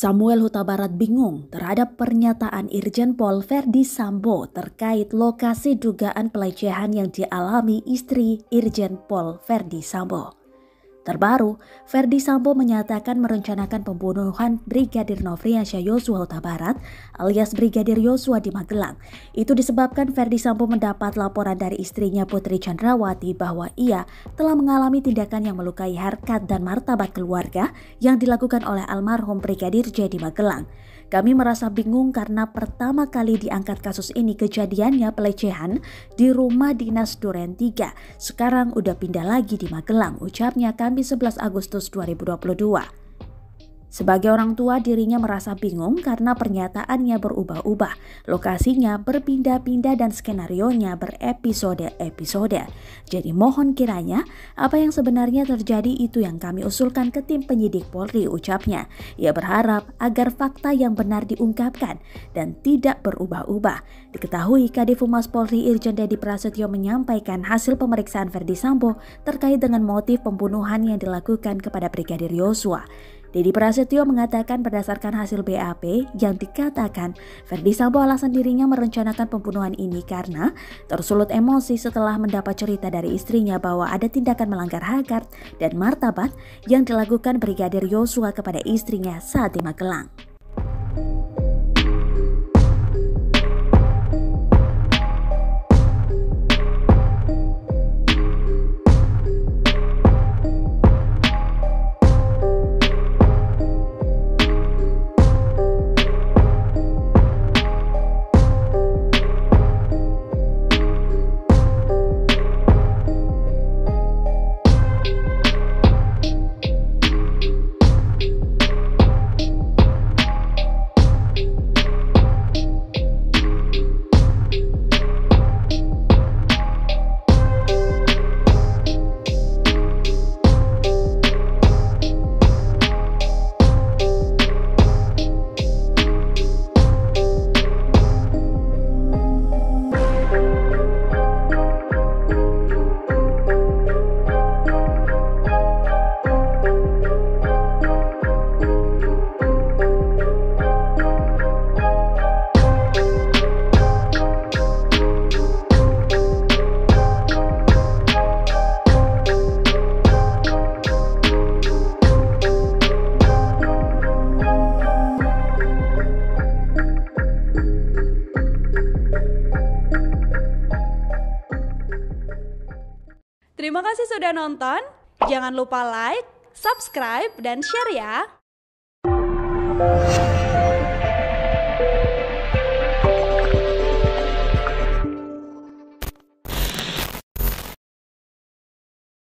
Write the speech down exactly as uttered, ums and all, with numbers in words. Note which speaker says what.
Speaker 1: Samuel Huta Barat bingung terhadap pernyataan Irjen Pol Verdi Sambo terkait lokasi dugaan pelecehan yang dialami istri Irjen Pol Verdi Sambo. Terbaru, Verdi Sambo menyatakan merencanakan pembunuhan Brigadir Nofriansyah Yosua Huta Barat alias Brigadir Yosua di Magelang. Itu disebabkan Verdi Sambo mendapat laporan dari istrinya Putri Chandrawati bahwa ia telah mengalami tindakan yang melukai harkat dan martabat keluarga yang dilakukan oleh almarhum Brigadir J di Magelang. Kami merasa bingung karena pertama kali diangkat kasus ini kejadiannya pelecehan di rumah dinas Duren tiga. Sekarang udah pindah lagi di Magelang, ucapnya Kamis sebelas Agustus dua ribu dua puluh dua. Sebagai orang tua, dirinya merasa bingung karena pernyataannya berubah-ubah, lokasinya berpindah-pindah dan skenarionya berepisode-episode. Jadi mohon kiranya apa yang sebenarnya terjadi itu yang kami usulkan ke tim penyidik Polri, ucapnya. Ia berharap agar fakta yang benar diungkapkan dan tidak berubah-ubah. Diketahui Kadif Humas Polri Irjen Deddy Prasetyo menyampaikan hasil pemeriksaan Verdi Sambo terkait dengan motif pembunuhan yang dilakukan kepada Brigadir Yosua. Deddy Prasetyo mengatakan berdasarkan hasil B A P yang dikatakan Verdi Sambo alasan dirinya merencanakan pembunuhan ini karena tersulut emosi setelah mendapat cerita dari istrinya bahwa ada tindakan melanggar harkat dan martabat yang dilakukan Brigadir Yosua kepada istrinya saat di Magelang.
Speaker 2: Terima kasih sudah nonton, jangan lupa like, subscribe, dan share ya!